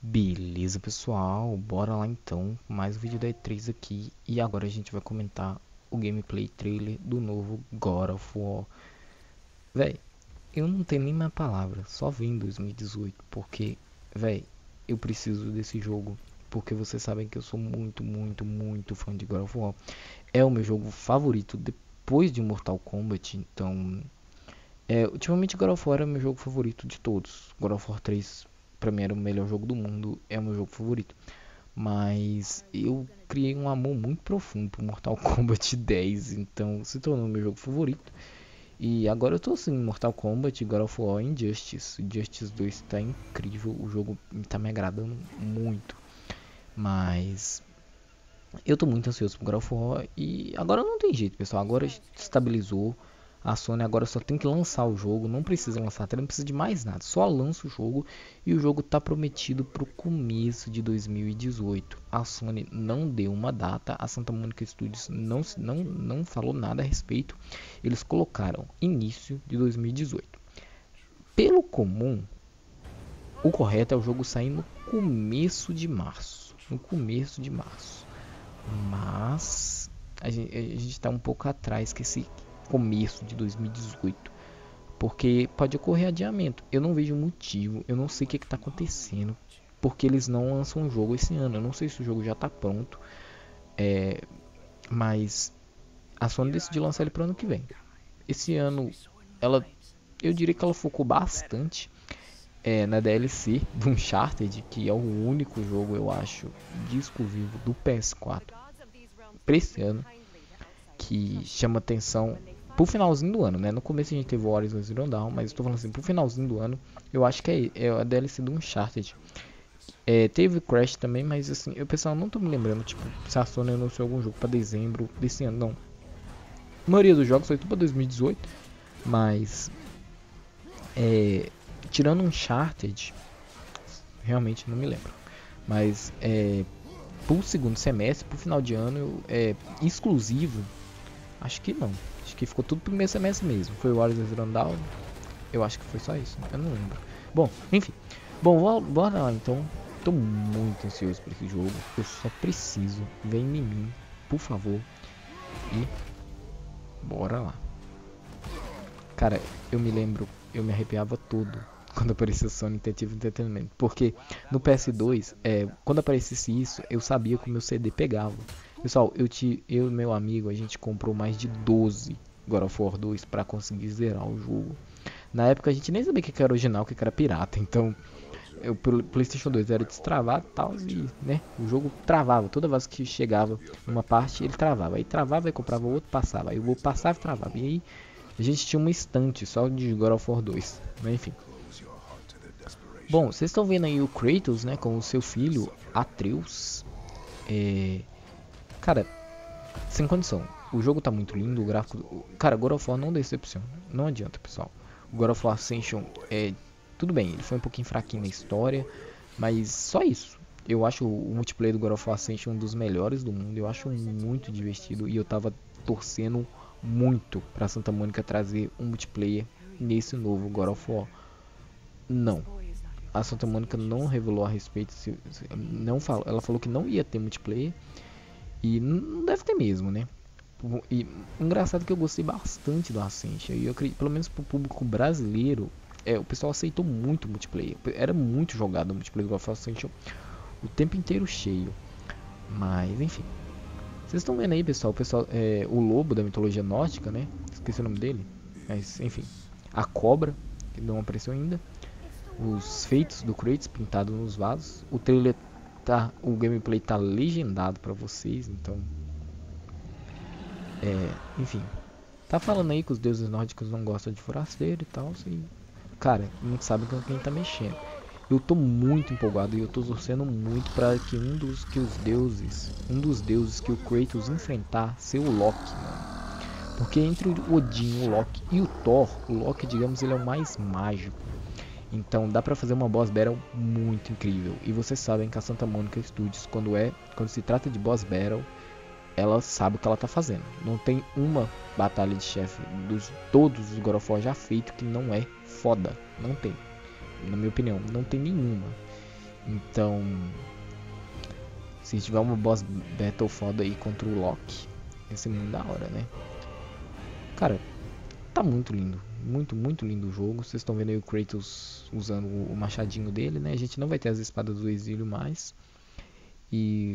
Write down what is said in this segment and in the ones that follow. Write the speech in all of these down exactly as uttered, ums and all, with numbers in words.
Beleza, pessoal, bora lá então, mais um vídeo da E três aqui. E agora a gente vai comentar o gameplay trailer do novo God of War. Véi, eu não tenho nem mais palavra, só vim em dois mil e dezoito. Porque, véi, eu preciso desse jogo. Porque vocês sabem que eu sou muito, muito, muito fã de God of War. É o meu jogo favorito depois de Mortal Kombat. Então, é, ultimamente God of War é o meu jogo favorito de todos. God of War três pra mim era o melhor jogo do mundo, é o meu jogo favorito. Mas eu criei um amor muito profundo por Mortal Kombat dez, então se tornou meu jogo favorito. E agora eu tô assim, Mortal Kombat, God of War e Injustice. Injustice dois tá incrível, o jogo tá me agradando muito. Mas eu tô muito ansioso por God of War e agora não tem jeito, pessoal. Agora estabilizou. A Sony agora só tem que lançar o jogo, não precisa lançar trailer, não precisa de mais nada, só lança o jogo e o jogo está prometido para o começo de dois mil e dezoito. A Sony não deu uma data, a Santa Monica Studios não, não, não falou nada a respeito, eles colocaram início de dois mil e dezoito. Pelo comum, o correto é o jogo sair no começo de março, no começo de março, mas a gente está um pouco atrás que esse começo de dois mil e dezoito, porque pode ocorrer adiamento. Eu não vejo motivo, eu não sei o que está acontecendo, porque eles não lançam um jogo esse ano. Eu não sei se o jogo já está pronto, é, mas a Sony decidiu lançar ele para o ano que vem. Esse ano, ela, eu diria que ela focou bastante é, na D L C do Uncharted, que é o único jogo, eu acho, de exclusivo do P S quatro para esse ano, que chama atenção pro finalzinho do ano, né? No começo a gente teve o Horizon Zero Dawn, mas estou falando assim, pro finalzinho do ano, eu acho que é, é a D L C do Uncharted. É, teve Crash também, mas assim, eu pessoal não tô me lembrando, tipo, se a Sony anunciou algum jogo para dezembro desse ano, não. A maioria dos jogos foi tudo para dois mil e dezoito, mas é, tirando Uncharted, realmente não me lembro. Mas é, pro segundo semestre, pro final de ano, é exclusivo. Acho que não. Acho que ficou tudo pro primeiro semestre mesmo. Foi o Horizon Zero Dawn. Eu acho que foi só isso. Eu não lembro. Bom, enfim. Bom, bora lá então. Tô muito ansioso por esse jogo. Eu só preciso. Vem em mim, por favor. E bora lá. Cara, eu me lembro. Eu me arrepiava todo quando aparecia Sony Interactive Entertainment. Porque no P S dois, é, quando aparecesse isso, eu sabia que o meu C D pegava. Pessoal, eu, te, eu e meu amigo, a gente comprou mais de doze God of War dois para conseguir zerar o jogo. Na época a gente nem sabia o que era original, o que era pirata. Então, o PlayStation dois era destravado e tal, e né, o jogo travava. Toda vez que chegava numa parte, ele travava. Aí travava, aí comprava outro, passava. Aí o outro passava e travava. E aí a gente tinha uma estante só de God of War dois. Mas enfim. Bom, vocês estão vendo aí o Kratos, né, com o seu filho, Atreus. É... Cara, sem condição. O jogo tá muito lindo, o gráfico... Cara, God of War não decepciona. Não adianta, pessoal. O God of War Ascension é... Tudo bem, ele foi um pouquinho fraquinho na história, mas só isso. Eu acho o multiplayer do God of War Ascension um dos melhores do mundo. Eu acho muito divertido e eu tava torcendo muito pra Santa Mônica trazer um multiplayer nesse novo God of War. Não. A Santa Mônica não revelou a respeito. Se, se, não falou, ela falou que não ia ter multiplayer. E não deve ter mesmo, né? E engraçado que eu gostei bastante do Ascension. E eu acredito, pelo menos pro público brasileiro, é, o pessoal aceitou muito o multiplayer. Era muito jogado o multiplayer do Ascension o tempo inteiro cheio. Mas enfim. Vocês estão vendo aí, pessoal, o pessoal é, o lobo da mitologia nórdica, né? Esqueci o nome dele. Mas enfim. A cobra, que não apareceu ainda. Os feitos do Kratos pintados nos vasos. O trailer tá, o gameplay tá legendado pra vocês, então é, enfim, tá falando aí que os deuses nórdicos não gostam de forasteiro e tal, e, cara, não sabe com quem tá mexendo. Eu tô muito empolgado e eu tô torcendo muito para que um dos que os deuses, um dos deuses que o Kratos enfrentar ser o Loki, mano. Porque entre o Odin, o Loki e o Thor, o Loki, digamos, ele é o mais mágico. Então dá pra fazer uma boss battle muito incrível. E vocês sabem que a Santa Monica Studios, quando é, quando se trata de boss battle, ela sabe o que ela tá fazendo. Não tem uma batalha de chefe dos todos os God of War já feito que não é foda. Não tem. Na minha opinião, não tem nenhuma. Então, se tiver uma boss battle foda aí contra o Loki, vai ser muito da hora, né? Cara, tá muito lindo. Muito, muito lindo o jogo. Vocês estão vendo aí o Kratos usando o machadinho dele, né? A gente não vai ter as espadas do exílio mais. E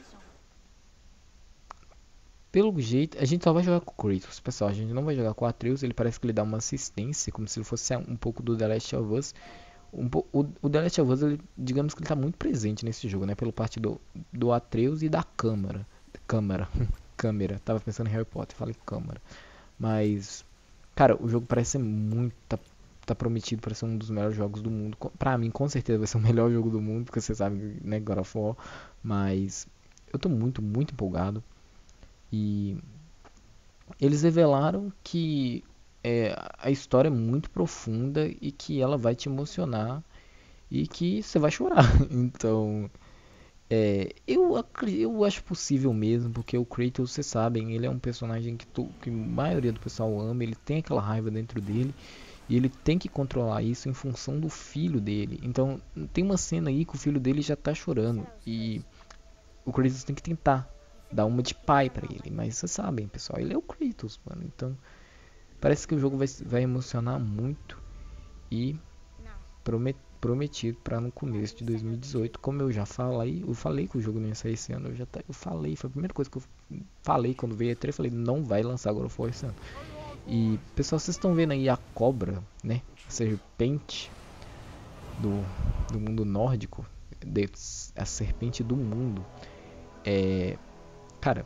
pelo jeito, a gente só vai jogar com o Kratos, pessoal. A gente não vai jogar com o Atreus. Ele parece que ele dá uma assistência, como se ele fosse um pouco do The Last of Us. Um po o, o The Last of Us, ele, digamos que ele tá muito presente nesse jogo, né? Pelo parte do, do Atreus e da câmera. Câmera. Câmera. Tava pensando em Harry Potter, falei câmera. Mas, cara, o jogo parece ser muito... Tá, tá prometido para ser um dos melhores jogos do mundo. Pra mim, com certeza vai ser o melhor jogo do mundo, porque você sabe, né, God of War. Mas eu tô muito, muito empolgado. E eles revelaram que é, a história é muito profunda e que ela vai te emocionar e que você vai chorar. Então, é, eu, eu acho possível mesmo, porque o Kratos, vocês sabem, ele é um personagem que, tu, que a maioria do pessoal ama, ele tem aquela raiva dentro dele e ele tem que controlar isso em função do filho dele. Então, tem uma cena aí que o filho dele já tá chorando e o Kratos tem que tentar dar uma de pai pra ele, mas vocês sabem, pessoal, ele é o Kratos, mano. Então, parece que o jogo vai, vai emocionar muito e promet, prometido para no começo de dois mil e dezoito, como eu já falei, eu falei que o jogo não ia sair esse ano, eu já tá, eu falei, foi a primeira coisa que eu falei quando veio a E três, eu falei, não vai lançar God of War esse ano. E, pessoal, vocês estão vendo aí a cobra, né, a serpente do, do mundo nórdico, de, a serpente do mundo, é... Cara,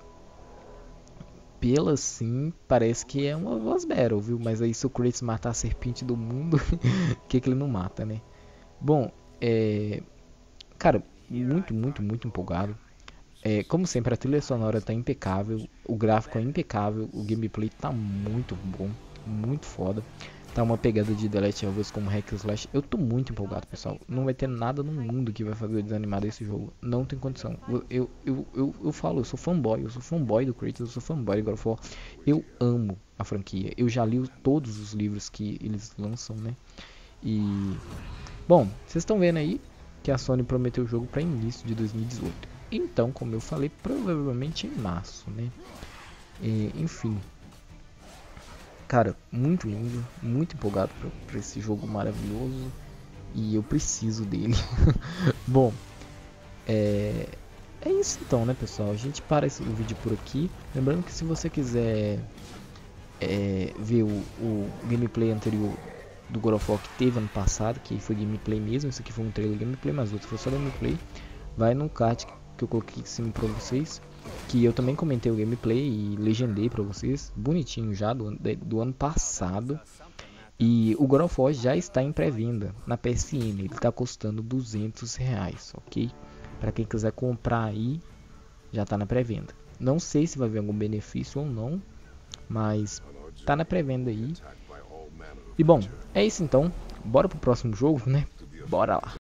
pela assim, parece que é uma boss battle, viu? Mas aí se o Kratos matar a serpente do mundo, o que que ele não mata, né? Bom, é... Cara, muito, muito, muito empolgado. É, como sempre, a trilha sonora tá impecável, o gráfico é impecável, o gameplay tá muito bom, muito foda. Tá uma pegada de The Last of Us como Hack and Slash. Eu tô muito empolgado, pessoal. Não vai ter nada no mundo que vai fazer eu desanimar desse jogo. Não tem condição. Eu, eu, eu, eu, eu falo, eu sou fanboy. Eu sou fanboy do Kratos, eu sou fanboy do God of War. Eu amo a franquia. Eu já li todos os livros que eles lançam, né? E... Bom, vocês estão vendo aí que a Sony prometeu o jogo para início de dois mil e dezoito. Então, como eu falei, provavelmente em março, né? E, enfim... Cara, muito lindo, muito empolgado para esse jogo maravilhoso e eu preciso dele. Bom, é, é isso então, né, pessoal? A gente para esse, o vídeo por aqui. Lembrando que se você quiser é, ver o, o gameplay anterior do God of War que teve ano passado, que foi gameplay mesmo, esse aqui foi um trailer gameplay, mas o outro foi só gameplay, vai no card que eu coloquei em cima para vocês. Que eu também comentei o gameplay e legendei pra vocês, bonitinho já, do, do ano passado. E o God of War já está em pré-venda na P S N, ele está custando duzentos reais, ok? Para quem quiser comprar aí, já está na pré-venda. Não sei se vai haver algum benefício ou não, mas tá na pré-venda aí. E bom, é isso então, bora pro próximo jogo, né? Bora lá.